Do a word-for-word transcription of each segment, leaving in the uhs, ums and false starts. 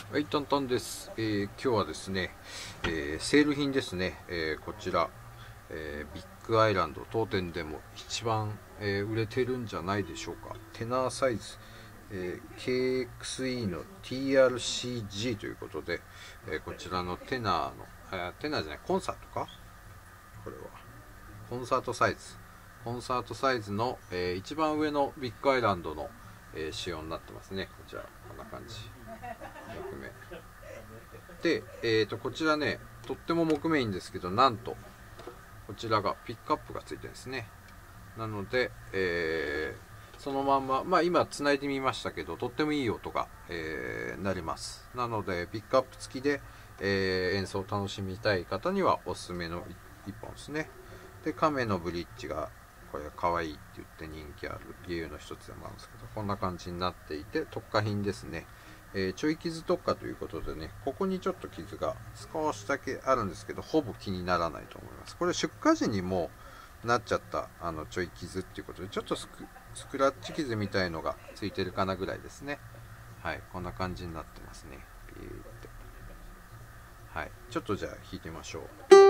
はい、タンタンです。えー、今日はですね、えー、セール品ですね、えー、こちら、えー、ビッグアイランド当店でも一番、えー、売れてるんじゃないでしょうか。テナーサイズ、えー、ケーエックスイー の ティーアールシージー ということで、えー、こちらのテナーの、えー、テナーじゃない、コンサートかこれは。コンサートサイズ。コンサートサイズの、えー、一番上のビッグアイランドの、えー、仕様になってますね。こちら、こんな感じ。木目で、えー、とこちらね、とっても木目いいんですけど、なんとこちらがピックアップがついてるんですね。なので、えー、そのまんま、まあ今つないでみましたけど、とってもいい音が、えー、なります。なのでピックアップ付きで、えー、演奏を楽しみたい方にはおすすめのいっぽんですね。で、亀のブリッジがこれ可愛いって言って人気ある理由の一つでもあるんですけど、こんな感じになっていて特化品ですね。えー、ちょい傷特化ということでね、ここにちょっと傷が少しだけあるんですけど、ほぼ気にならないと思います。これ出荷時にもなっちゃったあのちょい傷っていうことで、ちょっとス ク, スクラッチ傷みたいのがついてるかなぐらいですね。はい、こんな感じになってますね。ピーって、はい、ちょっとじゃあ弾いてみましょう。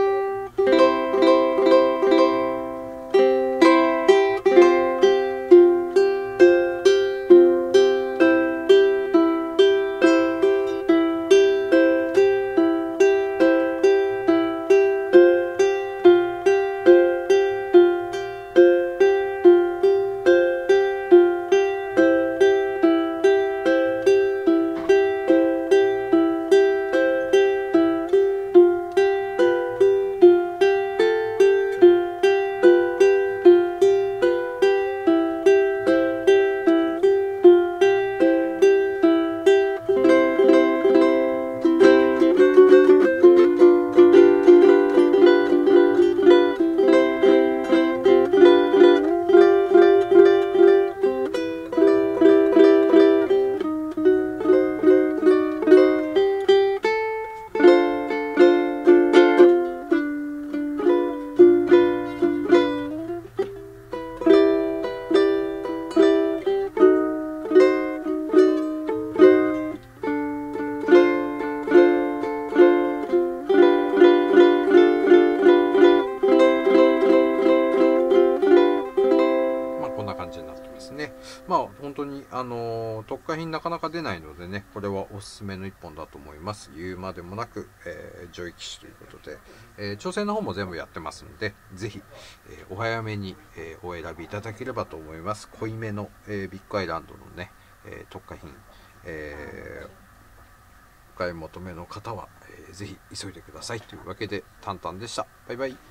ね、まあ本当にあのー、特価品なかなか出ないのでね、これはおすすめの一本だと思います。言うまでもなく、えー、上位機種ということで、えー、調整の方も全部やってますので、ぜひ、えー、お早めに、えー、お選びいただければと思います。濃いめの、えー、ビッグアイランドのね、えー、特価品、えー、お買い求めの方は、えー、ぜひ急いでくださいというわけで、タンタンでした。バイバイ。